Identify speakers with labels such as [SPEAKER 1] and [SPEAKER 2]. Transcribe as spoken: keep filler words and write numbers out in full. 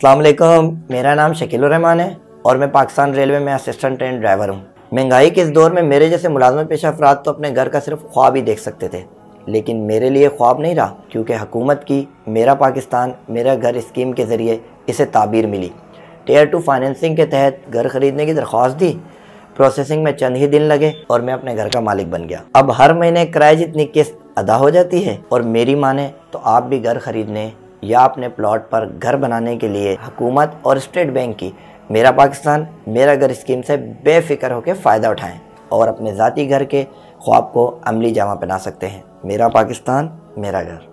[SPEAKER 1] अस्सलाम वालेकुम, मेरा नाम शकील रहमान है और मैं पाकिस्तान रेलवे में असिस्टेंट ट्रेन ड्राइवर हूँ। महंगाई के इस दौर में मेरे जैसे मुलाजमत पेशा अफराद तो अपने घर का सिर्फ ख्वाब ही देख सकते थे, लेकिन मेरे लिए ख्वाब नहीं रहा, क्योंकि हुकूमत की मेरा पाकिस्तान मेरा घर स्कीम के ज़रिए इसे ताबीर मिली। टेयर टू फाइनेंसिंग के तहत घर ख़रीदने की दरख्वास्त दी, प्रोसेसिंग में चंद ही दिन लगे और मैं अपने घर का मालिक बन गया। अब हर महीने किराए जितनी किस्त अदा हो जाती है और मेरी माने तो आप भी घर ख़रीदने या अपने प्लॉट पर घर बनाने के लिए हुकूमत और स्टेट बैंक की मेरा पाकिस्तान मेरा घर स्कीम से बेफिक्र होकर फ़ायदा उठाएं और अपने ज़ाती घर के ख्वाब को अमली जामा पहना सकते हैं। मेरा पाकिस्तान मेरा घर।